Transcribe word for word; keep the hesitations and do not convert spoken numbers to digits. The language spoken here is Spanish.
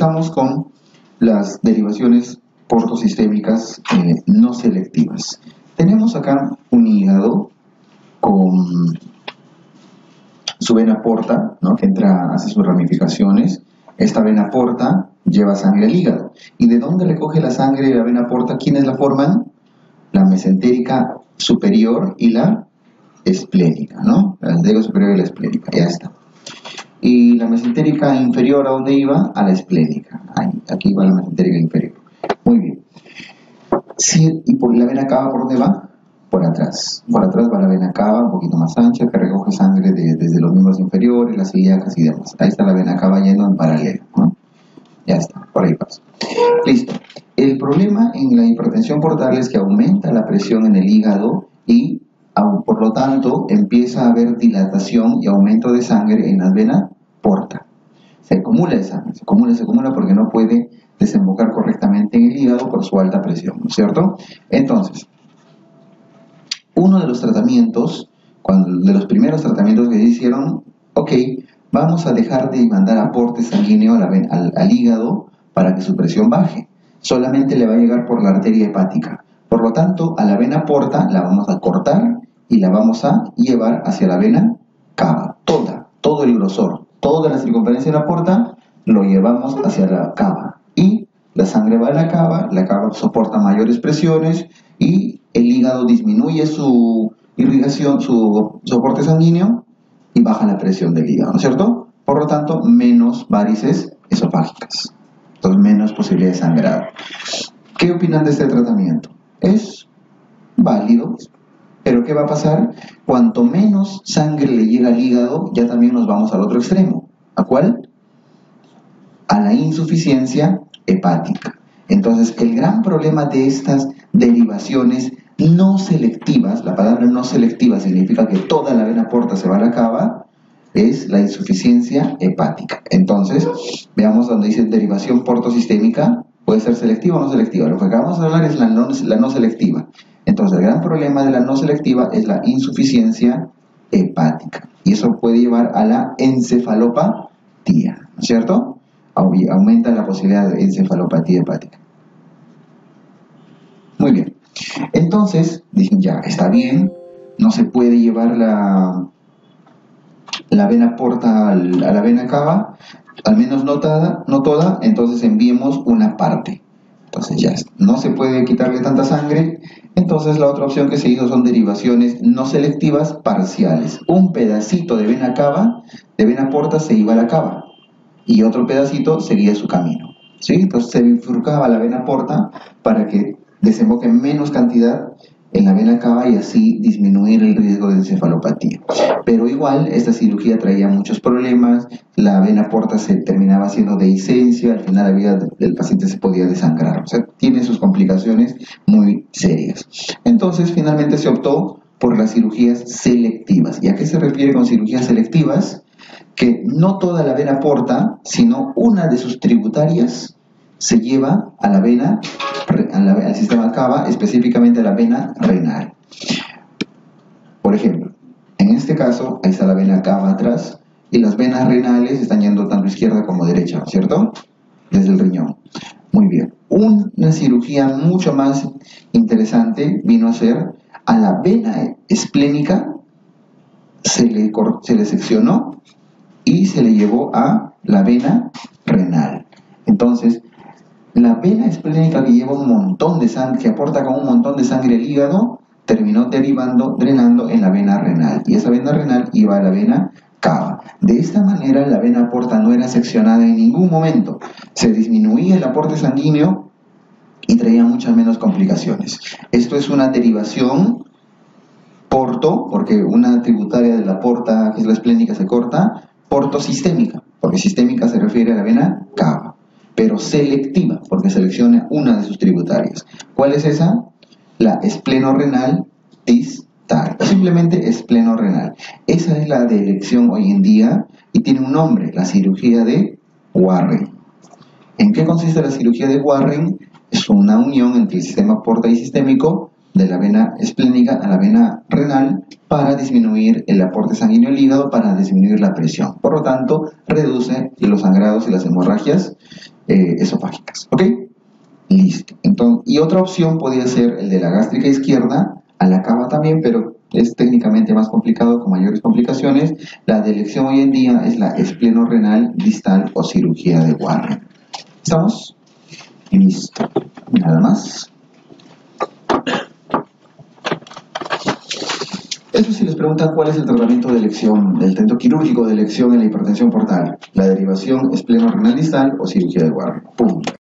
Empezamos con las derivaciones portosistémicas eh, no selectivas. Tenemos acá un hígado con su vena porta, ¿no?, que entra, hace sus ramificaciones. Esta vena porta lleva sangre al hígado. ¿Y de dónde recoge la sangre de la vena porta? ¿Quiénes la forman? La mesentérica superior y la esplénica, ¿no? La mesentérica superior y la esplénica, ya está. Y la mesentérica inferior, ¿a dónde iba? A la esplénica. Ahí, aquí va la mesentérica inferior. Muy bien. Sí, ¿y por la vena cava por dónde va? Por atrás. Por atrás va la vena cava, un poquito más ancha, que recoge sangre de, desde los miembros inferiores, las ilíacas y demás. Ahí está la vena cava yendo en paralelo, ¿no? Ya está, por ahí pasa. Listo. El problema en la hipertensión portal es que aumenta la presión en el hígado y, por lo tanto, empieza a haber dilatación y aumento de sangre en las venas porta. Se acumula esa sangre, se acumula, se acumula porque no puede desembocar correctamente en el hígado por su alta presión, ¿no es cierto? Entonces, uno de los tratamientos, cuando, de los primeros tratamientos que se hicieron, ok, vamos a dejar de mandar aporte sanguíneo a la, al, al hígado para que su presión baje. Solamente le va a llegar por la arteria hepática. Por lo tanto, a la vena porta la vamos a cortar y la vamos a llevar hacia la vena cava. Toda, todo el grosor, toda la circunferencia de la porta lo llevamos hacia la cava. Y la sangre va a la cava, la cava soporta mayores presiones y el hígado disminuye su irrigación, su soporte sanguíneo y baja la presión del hígado, ¿no es cierto? Por lo tanto, menos varices esofágicas. Entonces, menos posibilidad de sangrado. ¿Qué opinan de este tratamiento? Es válido, pero ¿qué va a pasar? Cuanto menos sangre le llega al hígado, ya también nos vamos al otro extremo. ¿A cuál? A la insuficiencia hepática. Entonces, el gran problema de estas derivaciones no selectivas, la palabra no selectiva significa que toda la vena porta se va a la cava, es la insuficiencia hepática. Entonces, veamos donde dice derivación portosistémica, puede ser selectiva o no selectiva. Lo que acabamos de hablar es la no, la no selectiva. Entonces, el gran problema de la no selectiva es la insuficiencia hepática. Y eso puede llevar a la encefalopatía, ¿no es cierto? Aumenta la posibilidad de encefalopatía hepática. Muy bien. Entonces, dicen ya, está bien, no se puede llevar la... la vena porta a la vena cava, al menos no toda, no toda, entonces enviemos una parte. Entonces ya no se puede quitarle tanta sangre, entonces la otra opción que se hizo son derivaciones no selectivas parciales. Un pedacito de vena cava, de vena porta se iba a la cava y otro pedacito seguía su camino, ¿sí? Entonces se bifurcaba la vena porta para que desemboque menos cantidad en la vena cava y así disminuir el riesgo de encefalopatía. Pero igual, esta cirugía traía muchos problemas, la vena porta se terminaba haciendo dehiscencia, al final la vida del paciente se podía desangrar, o sea, tiene sus complicaciones muy serias. Entonces, finalmente se optó por las cirugías selectivas. ¿Y a qué se refiere con cirugías selectivas? Que no toda la vena porta, sino una de sus tributarias se lleva a la vena, a la, al sistema cava, específicamente a la vena renal. Por ejemplo, en este caso, ahí está la vena cava atrás, y las venas renales están yendo tanto izquierda como derecha, ¿cierto? Desde el riñón. Muy bien. Una cirugía mucho más interesante vino a ser a la vena esplénica, se le, se le seccionó y se le llevó a la vena renal. Entonces, la vena esplénica que lleva un montón de sangre, que aporta con un montón de sangre al hígado, terminó derivando, drenando en la vena renal. Y esa vena renal iba a la vena cava. De esta manera, la vena porta no era seccionada en ningún momento. Se disminuía el aporte sanguíneo y traía muchas menos complicaciones. Esto es una derivación porto, porque una tributaria de la porta, que es la esplénica, se corta, portosistémica, porque sistémica se refiere a la vena cava, pero selectiva, porque selecciona una de sus tributarias. ¿Cuál es esa? La esplenorenal distal, simplemente esplenorenal. Esa es la de elección hoy en día y tiene un nombre, la cirugía de Warren. ¿En qué consiste la cirugía de Warren? Es una unión entre el sistema porta y sistémico de la vena esplénica a la vena renal para disminuir el aporte sanguíneo al hígado, para disminuir la presión. Por lo tanto, reduce los sangrados y las hemorragias eh, esofágicas. ¿Ok? Listo. Entonces, y otra opción podría ser el de la gástrica izquierda, a la cava también, pero es técnicamente más complicado, con mayores complicaciones. La de elección hoy en día es la esplenorenal distal o cirugía de Warren. ¿Estamos? Listo. Nada más. Eso si les preguntan cuál es el tratamiento de elección, el intento quirúrgico de elección en la hipertensión portal, la derivación esplenorenal distal o cirugía de Warren. ¡Pum!